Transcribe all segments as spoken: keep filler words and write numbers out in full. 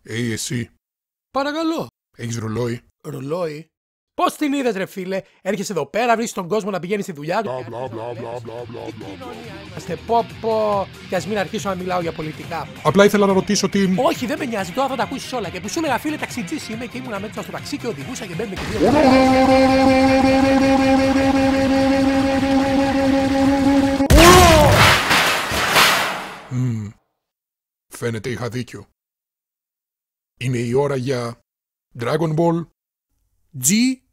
Hey, εσύ. Παρακαλώ. Έχεις ρολόι? Ρολόι. Πώς την είδες, ρε φίλε? Έρχεσαι εδώ πέρα, βρίσκεις τον κόσμο να πηγαίνει στη δουλειά του. Μπλα μπλα μπλα μπλα μπλα μπλα. Είμαστε πω πω. Κι ας μην αρχίσω να μιλάω για πολιτικά. Απλά ήθελα να ρωτήσω τι. Όχι, δεν με νοιάζει, τώρα θα τα ακούσεις όλα. Και που σου έλεγα, φίλε, ταξιτζής είμαι και ήμουνα μέσα στο ταξί και οδηγούσα και μπαίνουμε και δύο. Mm. Φαίνεται είχα δίκιο. Είναι η ώρα για Dragon Ball G.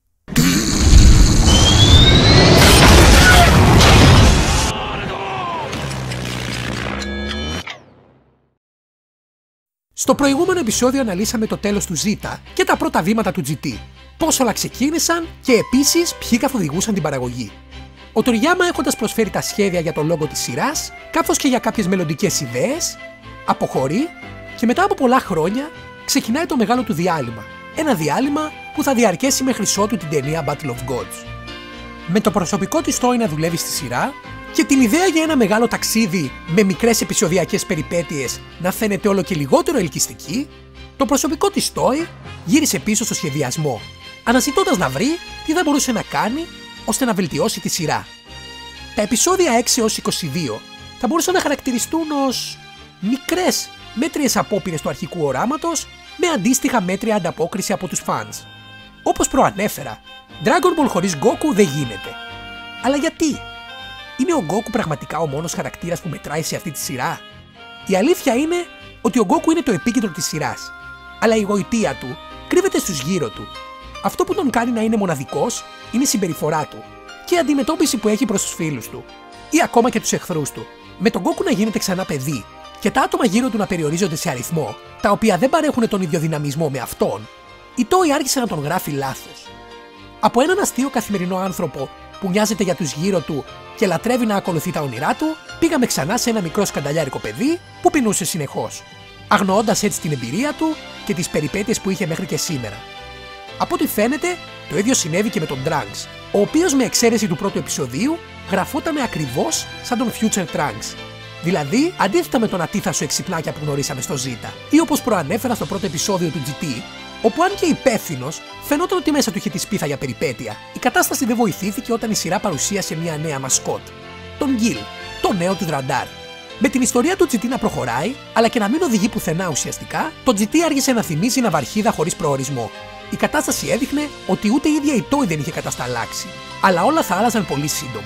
Στο προηγούμενο επεισόδιο αναλύσαμε το τέλος του Zeta και τα πρώτα βήματα του τζι τι, πώς όλα ξεκίνησαν και επίσης ποιοι καθοδηγούσαν την παραγωγή. Ο Τοριάμα, έχοντας προσφέρει τα σχέδια για το λόγο της σειράς, καθώς και για κάποιες μελλοντικές ιδέες, αποχωρεί και μετά από πολλά χρόνια ξεκινάει το μεγάλο του διάλειμμα. Ένα διάλειμμα που θα διαρκέσει μέχρι ότου την ταινία Battle of Gods. Με το προσωπικό της Toei να δουλεύει στη σειρά και την ιδέα για ένα μεγάλο ταξίδι με μικρές επεισοδιακές περιπέτειες να φαίνεται όλο και λιγότερο ελκυστική, το προσωπικό της Toei γύρισε πίσω στο σχεδιασμό, αναζητώντας να βρει τι θα μπορούσε να κάνει ώστε να βελτιώσει τη σειρά. Τα επεισόδια έξι έως είκοσι δύο θα μπορούσαν να χαρακτηριστούν ως μικρές, μέτριες απόπειρες του αρχικού οράματος με αντίστοιχα μέτρια ανταπόκριση από τους φανς. Όπως προανέφερα, Dragon Ball χωρίς Goku δεν γίνεται. Αλλά γιατί? Είναι ο Goku πραγματικά ο μόνος χαρακτήρας που μετράει σε αυτή τη σειρά? Η αλήθεια είναι ότι ο Goku είναι το επίκεντρο της σειράς, αλλά η γοητεία του κρύβεται στους γύρω του. Αυτό που τον κάνει να είναι μοναδικός είναι η συμπεριφορά του και η αντιμετώπιση που έχει προς τους φίλους του ή ακόμα και τους εχθρούς του. Με τον Goku να γίνεται ξανά παιδί και τα άτομα γύρω του να περιορίζονται σε αριθμό, τα οποία δεν παρέχουν τον ίδιο δυναμισμό με αυτόν, η Toei άρχισε να τον γράφει λάθος. Από έναν αστείο καθημερινό άνθρωπο που νοιάζεται για τους γύρω του και λατρεύει να ακολουθεί τα όνειρά του, πήγαμε ξανά σε ένα μικρό σκανταλιάρικο παιδί που πεινούσε συνεχώς, αγνοώντας έτσι την εμπειρία του και τις περιπέτειες που είχε μέχρι και σήμερα. Από ό,τι φαίνεται, το ίδιο συνέβη και με τον Trunks, ο οποίος με εξαίρεση του πρώτου επεισοδίου γραφόταν ακριβώς σαν τον Future Trunks. Δηλαδή, αντίθετα με τον ατίθασο εξυπνάκια που γνωρίσαμε στο Zeta, ή όπως προανέφερα στο πρώτο επεισόδιο του τζι τι, όπου αν και υπεύθυνος, φαινόταν ότι μέσα του είχε τη σπίθα για περιπέτεια, η κατάσταση δεν βοηθήθηκε όταν η σειρά παρουσίασε μια νέα μασκότ, τον Gil, το νέο του Ραντάρ. Με την ιστορία του τζι τι να προχωράει, αλλά και να μην οδηγεί πουθενά ουσιαστικά, το τζι τι άρχισε να θυμίζει ναυαρχίδα χωρίς προορισμό. Η κατάσταση έδειχνε ότι ούτε η ίδια η Toei δεν είχε κατασταλάξει, αλλά όλα θα άλλαζαν πολύ σύντομα.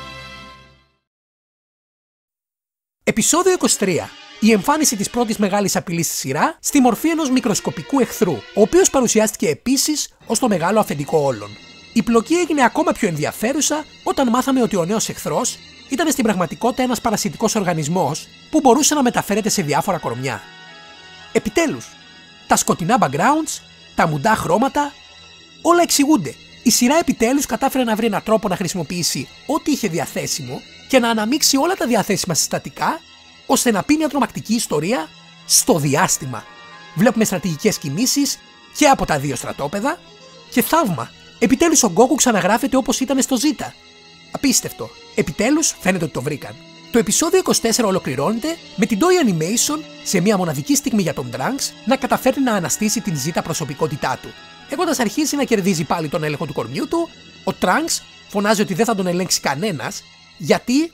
Επεισόδιο είκοσι τρία. Η εμφάνιση της πρώτης μεγάλης απειλής στη σειρά στη μορφή ενός μικροσκοπικού εχθρού, ο οποίος παρουσιάστηκε επίσης ως το μεγάλο αφεντικό όλων. Η πλοκή έγινε ακόμα πιο ενδιαφέρουσα όταν μάθαμε ότι ο νέος εχθρός ήταν στην πραγματικότητα ένας παρασιτικός οργανισμός που μπορούσε να μεταφέρεται σε διάφορα κορμιά. Επιτέλους, τα σκοτεινά backgrounds, τα μουντά χρώματα, όλα εξηγούνται. Η σειρά επιτέλους κατάφερε να βρει έναν τρόπο να χρησιμοποιήσει ό,τι είχε διαθέσιμο και να αναμίξει όλα τα διαθέσιμα συστατικά, ώστε να πει μια τρομακτική ιστορία στο διάστημα. Βλέπουμε στρατηγικές κινήσεις και από τα δύο στρατόπεδα και θαύμα. Επιτέλους ο Goku ξαναγράφεται όπως ήταν στο Zeta. Απίστευτο. Επιτέλους φαίνεται ότι το βρήκαν. Το επεισόδιο είκοσι τέσσερα ολοκληρώνεται με την Toei Animation σε μια μοναδική στιγμή για τον Trunks να καταφέρει να αναστήσει την Zeta προσωπικότητά του. Έχοντας αρχίσει να κερδίζει πάλι τον έλεγχο του κορμιού του, ο Trunks φωνάζει ότι δεν θα τον ελέγξει κανένας, γιατί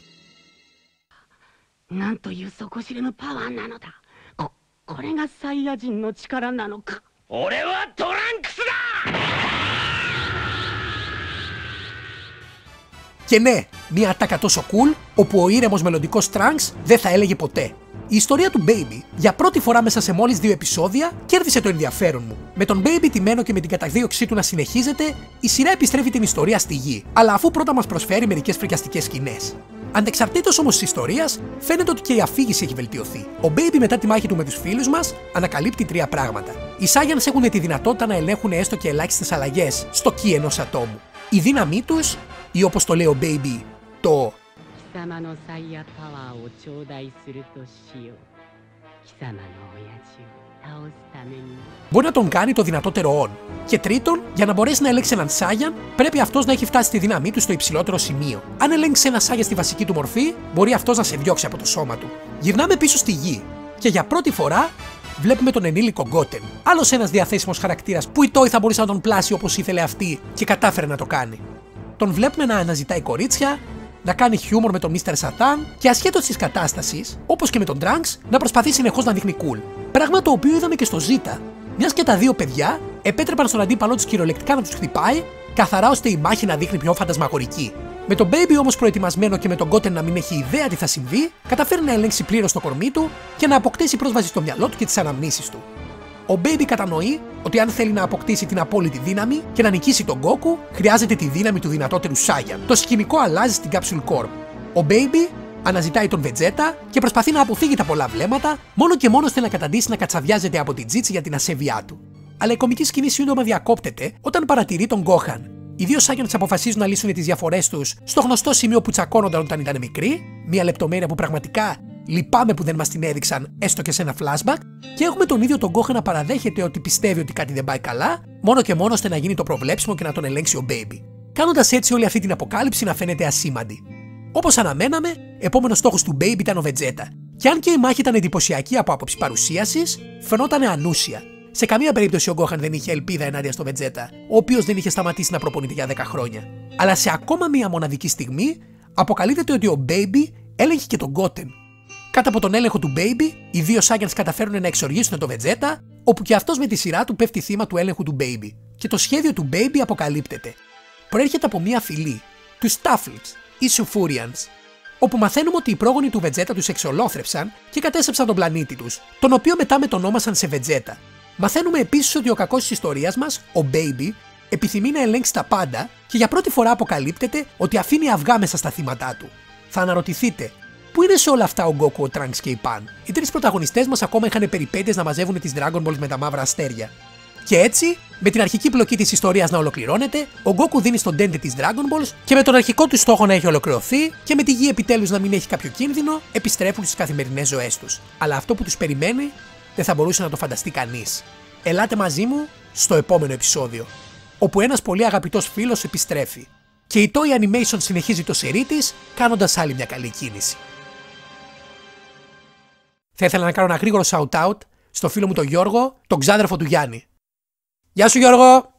και ναι, μια ατάκα τόσο cool, όπου ο ήρεμος μελλοντικός Trunks δεν θα έλεγε ποτέ. Η ιστορία του Baby, για πρώτη φορά μέσα σε μόλις δύο επεισόδια, κέρδισε το ενδιαφέρον μου. Με τον Baby τιμένο και με την καταδίωξή του να συνεχίζεται, η σειρά επιστρέφει την ιστορία στη γη, αλλά αφού πρώτα μας προσφέρει μερικές φρικιαστικές σκηνές. Ανεξαρτήτως όμως της ιστορίας, φαίνεται ότι και η αφήγηση έχει βελτιωθεί. Ο Baby μετά τη μάχη του με τους φίλους μας ανακαλύπτει τρία πράγματα. Οι Saiyans έχουν τη δυνατότητα να ελέγχουν έστω και ελάχιστες αλλαγές στο ki ενός ατόμου. Η δύναμή τους, ή όπως το λέει ο Baby, το μπορεί να τον κάνει το δυνατότερο on. Και τρίτον, για να μπορέσει να ελέγξει έναν Saiyan, πρέπει αυτός να έχει φτάσει στη δύναμή του στο υψηλότερο σημείο. Αν ελέγξει ένα Saiyan στη βασική του μορφή, μπορεί αυτός να σε διώξει από το σώμα του. Γυρνάμε πίσω στη γη και για πρώτη φορά βλέπουμε τον ενήλικο Γκότεν. Άλλος ένας διαθέσιμος χαρακτήρας που η Toei θα μπορούσε να τον πλάσει όπως ήθελε αυτή και κατάφερε να το κάνει. Τον βλέπουμε να αναζητάει κορίτσια, να κάνει χιούμορ με τον μίστερ Satan και ασχέτως της κατάστασης, όπως και με τον Trunks, να προσπαθεί συνεχώς να δείχνει cool. Πράγμα το οποίο είδαμε και στο Zeta, μιας και τα δύο παιδιά επέτρεπαν στον αντίπαλό τους κυριολεκτικά να τους χτυπάει, καθαρά ώστε η μάχη να δείχνει πιο φαντασμαγορική. Με τον Baby όμως προετοιμασμένο και με τον Γκότεν να μην έχει ιδέα τι θα συμβεί, καταφέρει να ελέγξει πλήρως το κορμί του και να αποκτήσει πρόσβαση στο μυαλό του και τις αναμνήσεις του. Ο Baby κατανοεί ότι αν θέλει να αποκτήσει την απόλυτη δύναμη και να νικήσει τον Goku, χρειάζεται τη δύναμη του δυνατότερου Saiyan. Το σκηνικό αλλάζει στην Capsule Corp. Ο Baby αναζητάει τον Vegeta και προσπαθεί να αποφύγει τα πολλά βλέμματα, μόνο και μόνο ώστε να καταντήσει να κατσαδιάζεται από την Τζίτση για την ασέβειά του. Αλλά η κομική σκηνή σύντομα διακόπτεται όταν παρατηρεί τον Gohan. Οι δύο Saiyans αποφασίζουν να λύσουν τις διαφορές τους στο γνωστό σημείο που τσακώνονταν όταν ήταν μικροί, μια λεπτομέρεια που πραγματικά λυπάμαι που δεν μας την έδειξαν έστω και σε ένα flashback, και έχουμε τον ίδιο τον Gohan να παραδέχεται ότι πιστεύει ότι κάτι δεν πάει καλά, μόνο και μόνο ώστε να γίνει το προβλέψιμο και να τον ελέγξει ο Baby. Κάνοντας έτσι όλη αυτή την αποκάλυψη να φαίνεται ασήμαντη. Όπως αναμέναμε, επόμενος στόχος του Baby ήταν ο Vegeta. Και αν και η μάχη ήταν εντυπωσιακή από άποψη παρουσίασης, φαινόταν ανούσια. Σε καμία περίπτωση ο Gohan δεν είχε ελπίδα ενάντια στο Vegeta, ο οποίος δεν είχε σταματήσει να προπονείται για δέκα χρόνια. Αλλά σε ακόμα μία μοναδική στιγμή, αποκαλύπτεται ότι ο Baby έλεγχε και τον Goten. Κάτω από τον έλεγχο του Baby, οι δύο Saiyans καταφέρουν να εξοργήσουν τον Vegeta, όπου και αυτός με τη σειρά του πέφτει θύμα του έλεγχου του Baby. Και το σχέδιο του Baby αποκαλύπτεται. Προέρχεται από μία φυλή, τους Stafflips ή Sufurians, όπου μαθαίνουμε ότι οι πρόγονοι του Vegeta τους εξολόθρεψαν και κατέστρεψαν τον πλανήτη τους, τον οποίο μετά μετονόμασαν σε Vegeta. Μαθαίνουμε επίσης ότι ο κακός της ιστορίας μας, ο Baby, επιθυμεί να ελέγξει τα πάντα και για πρώτη φορά αποκαλύπτεται ότι αφήνει αυγά μέσα στα θύματα του. Θα αναρωτηθείτε, πού είναι σε όλα αυτά ο Goku, ο Trunks και η Pan? Οι τρεις πρωταγωνιστές μας ακόμα είχαν περιπέτειες να μαζεύουν τις Dragon Balls με τα μαύρα αστέρια. Και έτσι, με την αρχική πλοκή της ιστορίας να ολοκληρώνεται, ο Goku δίνει στον Dende τις Dragon Balls και με τον αρχικό του στόχο να έχει ολοκληρωθεί και με τη γη επιτέλους να μην έχει κάποιο κίνδυνο, επιστρέφουν στις καθημερινές ζωές τους. Αλλά αυτό που τους περιμένει δεν θα μπορούσε να το φανταστεί κανείς. Ελάτε μαζί μου στο επόμενο επεισόδιο, όπου ένας πολύ αγαπητός φίλος επιστρέφει και η Toei Animation συνεχίζει το σερί της κάνοντας άλλη μια καλή κίνηση. Θα ήθελα να κάνω ένα γρήγορο shout-out στο φίλο μου τον Γιώργο, τον ξάδερφο του Γιάννη. Γεια σου Γιώργο!